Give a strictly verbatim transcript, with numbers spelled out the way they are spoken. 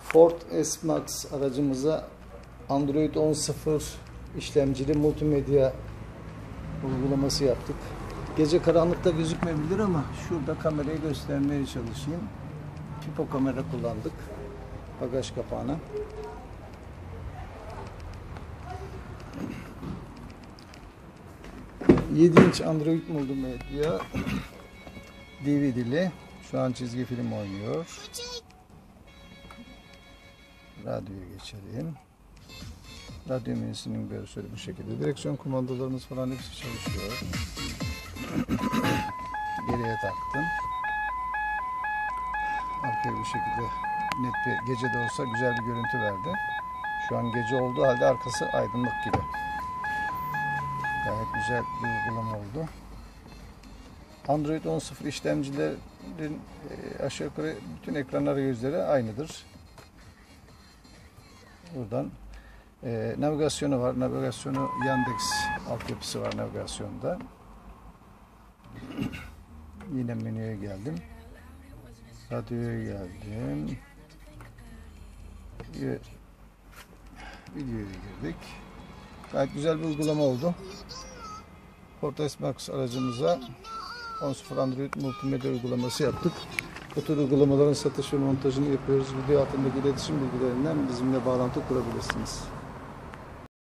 Ford S-Max aracımıza Android on nokta sıfır işlemcili multimedya uygulaması yaptık. Gece karanlıkta gözükmeyebilir ama şurada kamerayı göstermeye çalışayım. Pipo kamera kullandık. Bagaj kapağına. yedi inç Android multimedya D V D'li. Şu an çizgi film oynuyor. Radyoya geçelim. Radyo menüsünün görseli bu şekilde. Direksiyon kumandalarımız falan hepsi çalışıyor. Geriye taktım. Arkaya bu şekilde net bir, gece de olsa güzel bir görüntü verdi. Şu an gece olduğu halde arkası aydınlık gibi. Gayet güzel bir uygulama oldu. Android on nokta sıfır işlemcilerin aşağı yukarı bütün ekran arayüzleri aynıdır. Buradan e, navigasyonu var. Navigasyonu Yandex altyapısı var navigasyonda. Yine menüye geldim. Radyoya geldim. Videoya girdik. Gayet güzel bir uygulama oldu. Ford S-Max aracımıza on nokta sıfır Android multimedya uygulaması yaptık. Bu tür uygulamaların satış ve montajını yapıyoruz. Video altındaki iletişim bilgilerinden bizimle bağlantı kurabilirsiniz.